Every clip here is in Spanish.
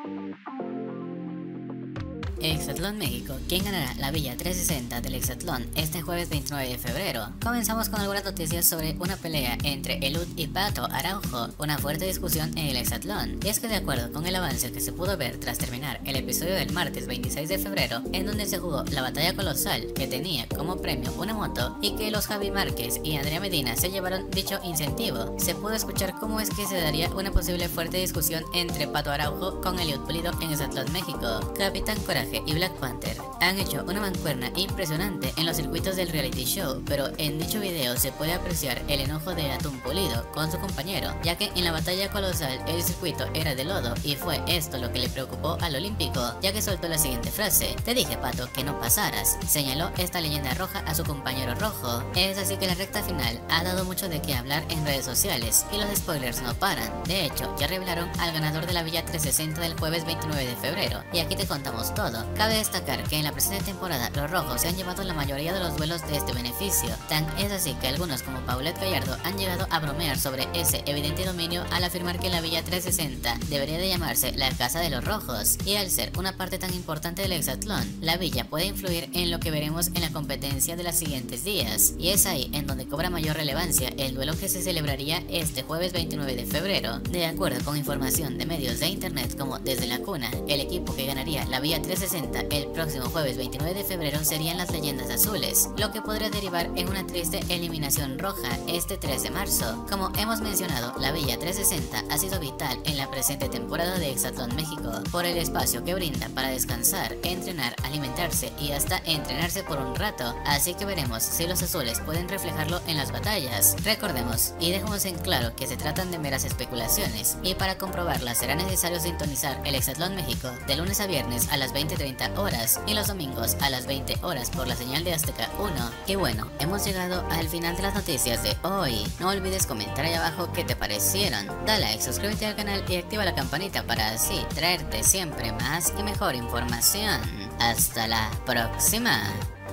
Hexatlón México. ¿Quién ganará la Villa 360 del Hexatlón este jueves 29 de febrero? Comenzamos con algunas noticias sobre una pelea entre Elud y Pato Araujo, una fuerte discusión en el Hexatlón. Y es que de acuerdo con el avance que se pudo ver tras terminar el episodio del martes 26 de febrero, en donde se jugó la batalla colosal que tenía como premio una moto y que los Javi Márquez y Andrea Medina se llevaron dicho incentivo, se pudo escuchar cómo es que se daría una posible fuerte discusión entre Pato Araujo con Elud Pulido en Hexatlón México. Capitán Coraje y Black Panther han hecho una mancuerna impresionante en los circuitos del reality show, pero en dicho video se puede apreciar el enojo de Atún Pulido con su compañero, ya que en la batalla colosal el circuito era de lodo y fue esto lo que le preocupó al olímpico, ya que soltó la siguiente frase: "Te dije, Pato, que no pasaras", señaló esta leyenda roja a su compañero rojo. Es así que la recta final ha dado mucho de qué hablar en redes sociales y los spoilers no paran. De hecho, ya revelaron al ganador de la Villa 360 del jueves 29 de febrero y aquí te contamos todo. Cabe destacar que en la presente temporada los rojos se han llevado la mayoría de los duelos de este beneficio, tan es así que algunos como Paulette Gallardo han llegado a bromear sobre ese evidente dominio al afirmar que la Villa 360 debería de llamarse la Casa de los Rojos, y al ser una parte tan importante del hexatlón, la villa puede influir en lo que veremos en la competencia de los siguientes días, y es ahí en donde cobra mayor relevancia el duelo que se celebraría este jueves 29 de febrero. De acuerdo con información de medios de internet como Desde la Cuna, el equipo que ganaría la Villa 360 el próximo jueves 29 de febrero serían las Leyendas Azules, lo que podría derivar en una triste eliminación roja este 3 de marzo. Como hemos mencionado, la Villa 360 ha sido vital en la presente temporada de Hexatlón México, por el espacio que brinda para descansar, entrenar, alimentarse y hasta entrenarse por un rato, así que veremos si los azules pueden reflejarlo en las batallas. Recordemos y dejemos en claro que se tratan de meras especulaciones, y para comprobarlas será necesario sintonizar el Hexatlón México de lunes a viernes a las 20:30 horas y los domingos a las 20 horas por la señal de Azteca 1. Y bueno, hemos llegado al final de las noticias de hoy. No olvides comentar ahí abajo qué te parecieron. Dale like, suscríbete al canal y activa la campanita para así traerte siempre más y mejor información. Hasta la próxima.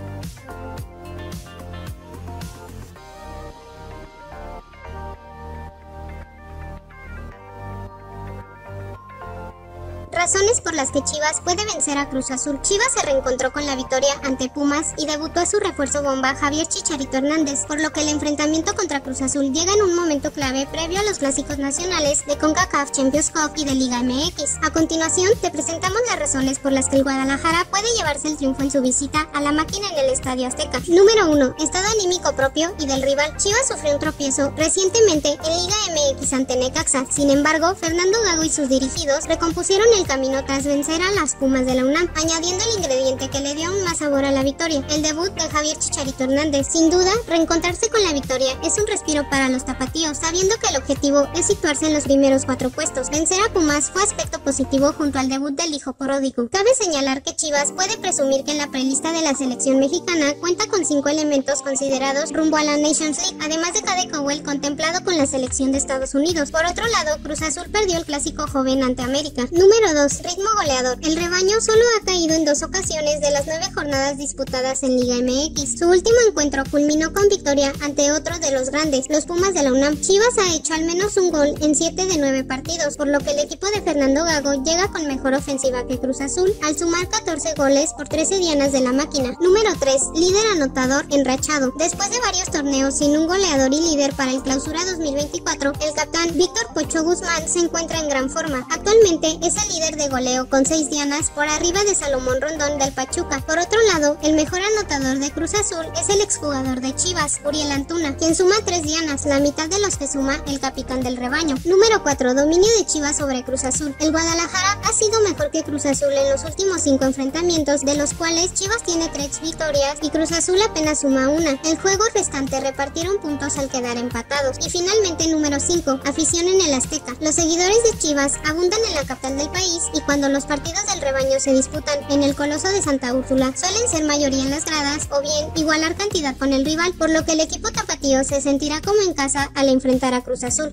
Razones por las que Chivas puede vencer a Cruz Azul. Chivas se reencontró con la victoria ante Pumas y debutó a su refuerzo bomba Javier Chicharito Hernández, por lo que el enfrentamiento contra Cruz Azul llega en un momento clave previo a los clásicos nacionales de CONCACAF Champions Cup y de Liga MX. A continuación te presentamos las razones por las que el Guadalajara puede llevarse el triunfo en su visita a la máquina en el Estadio Azteca. Número 1. Estado anímico propio y del rival. Chivas sufrió un tropiezo recientemente en Liga MX ante Necaxa. Sin embargo, Fernando Gago y sus dirigidos recompusieron el camino tras vencer a las Pumas de la UNAM, añadiendo el ingrediente que le dio aún más sabor a la victoria: el debut de Javier Chicharito Hernández. Sin duda, reencontrarse con la victoria es un respiro para los tapatíos, sabiendo que el objetivo es situarse en los primeros 4 puestos. Vencer a Pumas fue aspecto positivo junto al debut del hijo pródigo. Cabe señalar que Chivas puede presumir que en la prelista de la selección mexicana cuenta con 5 elementos considerados rumbo a la Nations League, además de Cade Cowell contemplado con la selección de Estados Unidos. Por otro lado, Cruz Azul perdió el clásico joven ante América. Número 2. Ritmo goleador. El rebaño solo ha caído en 2 ocasiones de las 9 jornadas disputadas en Liga MX. Su último encuentro culminó con victoria ante otro de los grandes, los Pumas de la UNAM. Chivas ha hecho al menos un gol en 7 de 9 partidos, por lo que el equipo de Fernando Gago llega con mejor ofensiva que Cruz Azul, al sumar 14 goles por 13 dianas de la máquina. Número 3. Líder anotador enrachado. Después de varios torneos sin un goleador y líder para el Clausura 2024, el capitán Víctor Pocho Guzmán se encuentra en gran forma. Actualmente es el líder de goleo con 6 dianas por arriba de Salomón Rondón del Pachuca. Por otro lado, el mejor anotador de Cruz Azul es el exjugador de Chivas, Uriel Antuna, quien suma 3 dianas, la mitad de los que suma el capitán del rebaño. Número 4. Dominio de Chivas sobre Cruz Azul. El Guadalajara ha sido mejor que Cruz Azul en los últimos 5 enfrentamientos, de los cuales Chivas tiene 3 victorias y Cruz Azul apenas suma 1. El juego restante repartieron puntos al quedar empatados. Y finalmente, número 5. Afición en el Azteca. Los seguidores de Chivas abundan en la capital del país, y cuando los partidos del rebaño se disputan en el Coloso de Santa Úrsula, suelen ser mayoría en las gradas o bien igualar cantidad con el rival, por lo que el equipo tapatío se sentirá como en casa al enfrentar a Cruz Azul.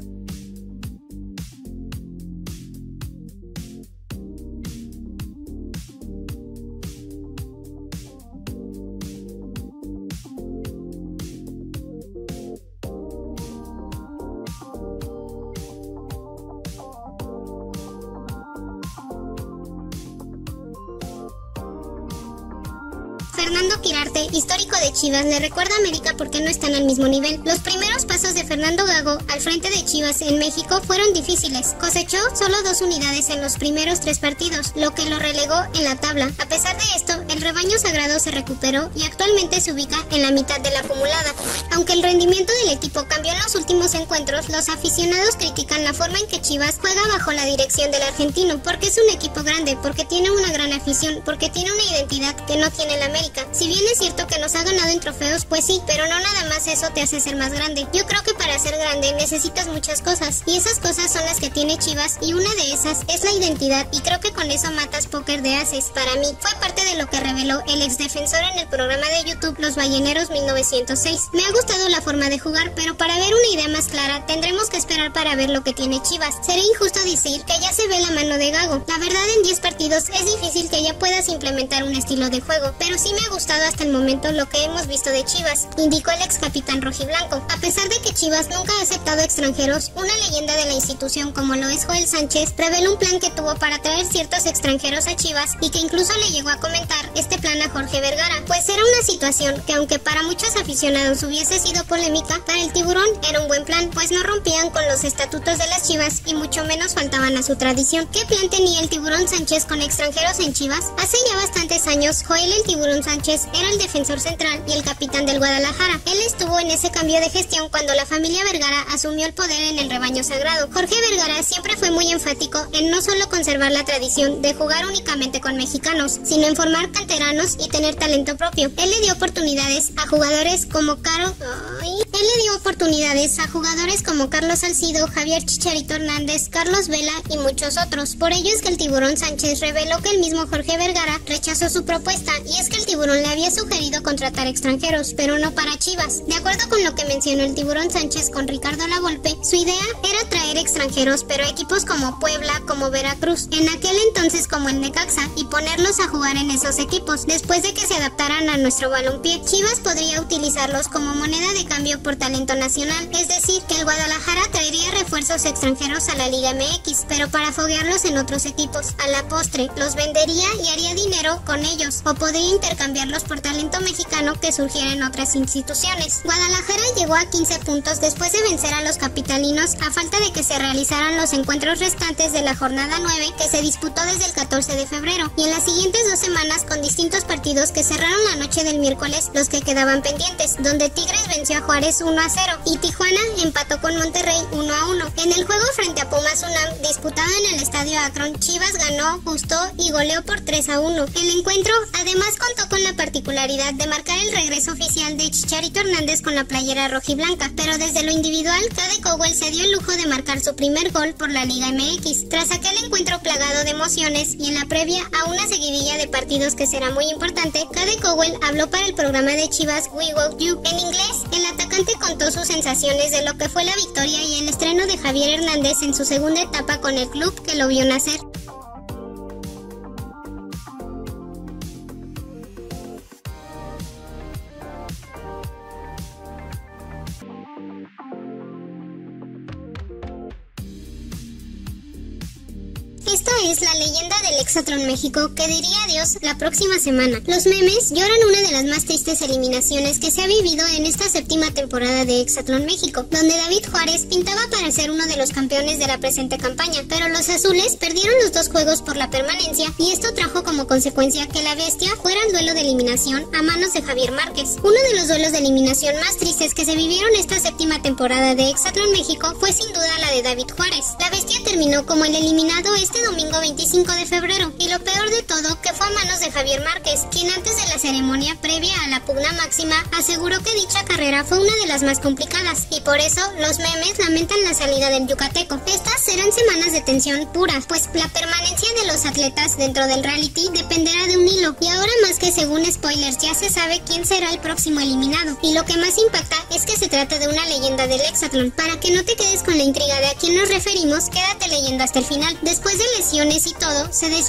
Fernando Quirarte, histórico de Chivas, le recuerda a América porque no están al mismo nivel. Los primeros pasos de Fernando Gago al frente de Chivas en México fueron difíciles. Cosechó solo 2 unidades en los primeros 3 partidos, lo que lo relegó en la tabla. A pesar de esto, el rebaño sagrado se recuperó y actualmente se ubica en la mitad de la acumulada. Aunque el rendimiento del equipo cambió en los últimos encuentros, los aficionados critican la forma en que Chivas juega bajo la dirección del argentino, porque es un equipo grande, porque tiene una gran afición, porque tiene una identidad que no tiene el América. Si bien es cierto que nos ha ganado en trofeos, pues sí, pero no nada más eso te hace ser más grande. Yo creo que para ser grande necesitas muchas cosas, y esas cosas son las que tiene Chivas, y una de esas es la identidad, y creo que con eso matas póker de ases. Para mí, fue parte de lo que reveló el exdefensor en el programa de YouTube Los Balleneros 1906. Me ha gustado la forma de jugar, pero para ver una idea más clara, tendremos que esperar para ver lo que tiene Chivas. Sería injusto decir que ya se ve la mano de Gago. La verdad, en 10 partidos es difícil que ya puedas implementar un estilo de juego, pero sí me ha gustado hasta el momento lo que hemos visto de Chivas, indicó el ex capitán rojiblanco. A pesar de que Chivas nunca ha aceptado extranjeros, una leyenda de la institución como lo es Joel Sánchez reveló un plan que tuvo para traer ciertos extranjeros a Chivas y que incluso le llegó a comentar este plan a Jorge Vergara, pues era una situación que aunque para muchos aficionados hubiese sido polémica, para el Tiburón era un buen plan, pues no rompían con los estatutos de las Chivas y mucho menos faltaban a su tradición. ¿Qué plan tenía el Tiburón Sánchez con extranjeros en Chivas? Hace ya bastantes años, Joel el Tiburón Sánchez era el defensor central y el capitán del Guadalajara. Él estuvo en ese cambio de gestión cuando la familia Vergara asumió el poder en el rebaño sagrado. Jorge Vergara siempre fue muy enfático en no solo conservar la tradición de jugar únicamente con mexicanos, sino en formar canteranos y tener talento propio. Él le dio oportunidades a jugadores como Carlos Salcido, Javier Chicharito Hernández, Carlos Vela y muchos otros. Por ello es que el Tiburón Sánchez reveló que el mismo Jorge Vergara rechazó su propuesta, y es que el Tiburón le había sugerido contratar extranjeros, pero no para Chivas. De acuerdo con lo que mencionó el Tiburón Sánchez con Ricardo Lavolpe, su idea era traer extranjeros, pero equipos como Puebla, como Veracruz, en aquel entonces como el Necaxa, y ponerlos a jugar en esos equipos. Después de que se adaptaran a nuestro balompié, Chivas podría utilizarlos como moneda de cambio por talento nacional, es decir, que el Guadalajara traería refuerzos extranjeros a la Liga MX, pero para foguearlos en otros equipos. A la postre, los vendería y haría dinero con ellos, o podría intercambiarlos por talento mexicano que surgiera en otras instituciones. Guadalajara llegó a 15 puntos después de vencer a los capitalinos a falta de que se realizaran los encuentros restantes de la jornada 9 que se disputó desde el 14 de febrero, y en las siguientes 2 semanas con distintos partidos que cerraron la noche del miércoles los que quedaban pendientes, donde Tigres venció a Juárez 1-0 y Tijuana empató con Monterrey 1-1. En el juego frente a Pumas UNAM, disputado en el estadio Akron, Chivas ganó, gustó y goleó por 3-1. El encuentro además contó con la particularidad de marcar el regreso oficial de Chicharito Hernández con la playera rojiblanca, pero desde lo individual, Cade Cowell se dio el lujo de marcar su primer gol por la Liga MX. Tras aquel encuentro plagado de emociones y en la previa a una seguidilla de partidos que será muy importante, Cade Cowell habló para el programa de Chivas We Want You. En inglés, el atacante contó sus sensaciones de lo que fue la victoria y el estreno de Javier Hernández en su segunda etapa con el club que lo vio nacer. Esta es la leyenda del Hexatlón México que diría adiós la próxima semana. Los memes lloran una de las más tristes eliminaciones que se ha vivido en esta 7ª temporada de Hexatlón México, donde David Juárez pintaba para ser uno de los campeones de la presente campaña, pero los azules perdieron los 2 juegos por la permanencia, y esto trajo como consecuencia que la bestia fuera al duelo de eliminación a manos de Javier Márquez. Uno de los duelos de eliminación más tristes que se vivieron esta 7ª temporada de Hexatlón México fue sin duda la de David Juárez. La bestia terminó como el eliminado este domingo 25 de febrero, y lo peor de todo que fue a manos de Javier Márquez, quien antes de la ceremonia previa a la pugna máxima aseguró que dicha carrera fue una de las más complicadas, y por eso los memes lamentan la salida del yucateco. Estas serán semanas de tensión pura, pues la permanencia de los atletas dentro del reality dependerá de un hilo, y ahora más que según spoilers ya se sabe quién será el próximo eliminado, y lo que más impacta es que se trata de una leyenda del hexatlón. Para que no te quedes con la intriga de a quién nos referimos, quédate leyendo hasta el final. Después de lesiones y todo, se despidió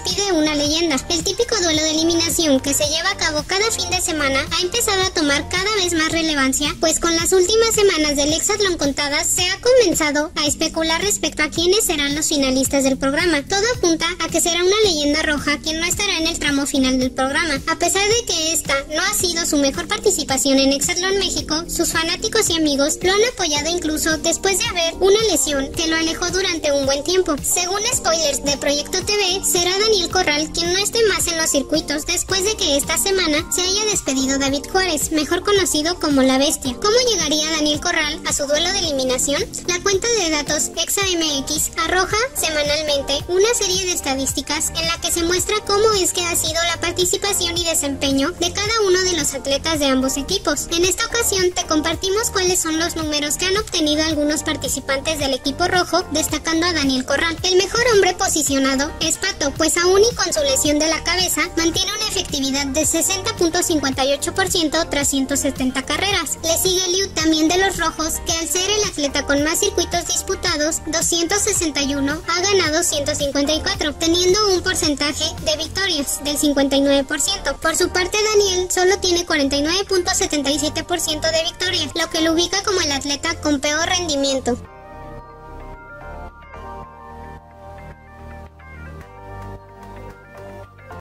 despide una leyenda. El típico duelo de eliminación que se lleva a cabo cada fin de semana ha empezado a tomar cada vez más relevancia, pues con las últimas semanas del Hexatlón contadas se ha comenzado a especular respecto a quiénes serán los finalistas del programa. Todo apunta a que será una leyenda roja quien no estará en el tramo final del programa. A pesar de que esta no ha sido su mejor participación en Hexatlón México, sus fanáticos y amigos lo han apoyado incluso después de haber una lesión que lo alejó durante un buen tiempo. Según spoilers de Proyecto TV, será Daniel Corral quien no esté más en los circuitos después de que esta semana se haya despedido David Juárez, mejor conocido como La Bestia. ¿Cómo llegaría Daniel Corral a su duelo de eliminación? La cuenta de datos ExaMX arroja semanalmente una serie de estadísticas en la que se muestra cómo es que ha sido la participación y desempeño de cada uno de los atletas de ambos equipos. En esta ocasión te compartimos cuáles son los números que han obtenido algunos participantes del equipo rojo, destacando a Daniel Corral. El mejor hombre posicionado es Pato, pues aún y con su lesión de la cabeza, mantiene una efectividad de 60.58% tras 170 carreras. Le sigue Liu, también de los rojos, que al ser el atleta con más circuitos disputados, 261, ha ganado 154, teniendo un porcentaje de victorias del 59%. Por su parte, Daniel solo tiene 49.77% de victorias, lo que lo ubica como el atleta con peor rendimiento.